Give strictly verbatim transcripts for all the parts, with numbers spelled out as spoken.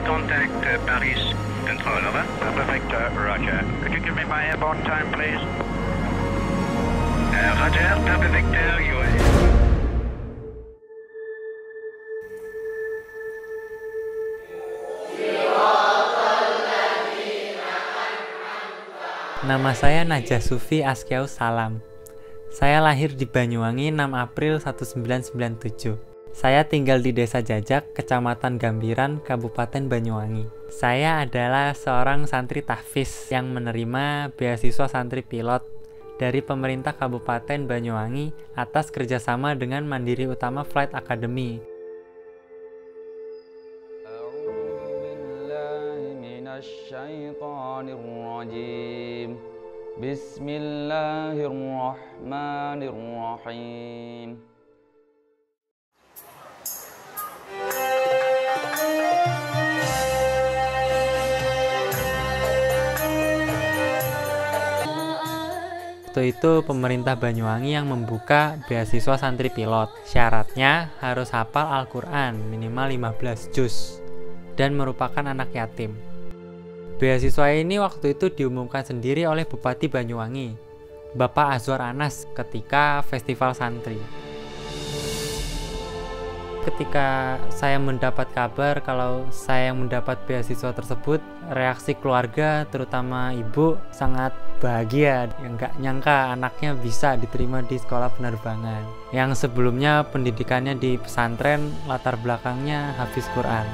contact uh, Paris Control, over. Papa Victor, roger. Could you give me my airborne time, please? Uh, roger, Papa Victor, you... Nama saya Najah Sufi Askeus Salam. Saya lahir di Banyuwangi enam April seribu sembilan ratus sembilan puluh tujuh. Saya tinggal di Desa Jajak, Kecamatan Gambiran, Kabupaten Banyuwangi. Saya adalah seorang santri tahfiz yang menerima beasiswa santri pilot dari pemerintah Kabupaten Banyuwangi atas kerjasama dengan Mandiri Utama Flight Academy. Bismillahirrahmanirrahim. Waktu itu pemerintah Banyuwangi yang membuka beasiswa santri pilot. Syaratnya harus hafal Al-Quran minimal lima belas juz dan merupakan anak yatim. Beasiswa ini waktu itu diumumkan sendiri oleh Bupati Banyuwangi, Bapak Azwar Anas, ketika festival santri. Ketika saya mendapat kabar kalau saya mendapat beasiswa tersebut, reaksi keluarga, terutama ibu, sangat bahagia. Nggak nyangka anaknya bisa diterima di sekolah penerbangan yang sebelumnya pendidikannya di pesantren, latar belakangnya hafiz Quran.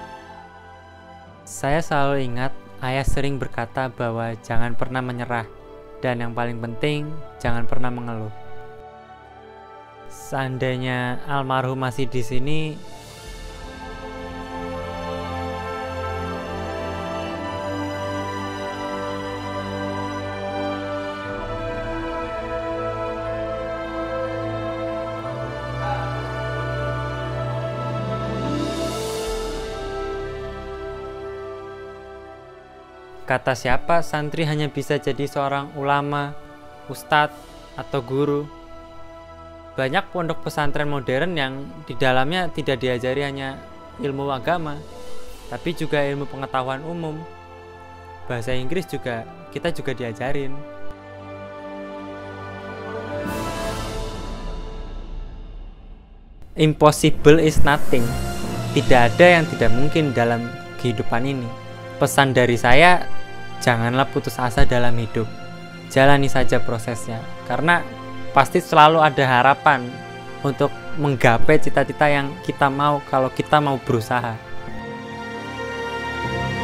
Saya selalu ingat ayah sering berkata bahwa jangan pernah menyerah, dan yang paling penting jangan pernah mengeluh. Seandainya almarhum masih di sini, kata siapa santri hanya bisa jadi seorang ulama, ustadz, atau guru? Banyak pondok pesantren modern yang di dalamnya tidak diajari hanya ilmu agama, tapi juga ilmu pengetahuan umum. Bahasa Inggris juga kita juga diajarin. Impossible is nothing. Tidak ada yang tidak mungkin dalam kehidupan ini. Pesan dari saya, janganlah putus asa dalam hidup. Jalani saja prosesnya, karena pasti selalu ada harapan untuk menggapai cita-cita yang kita mau kalau kita mau berusaha.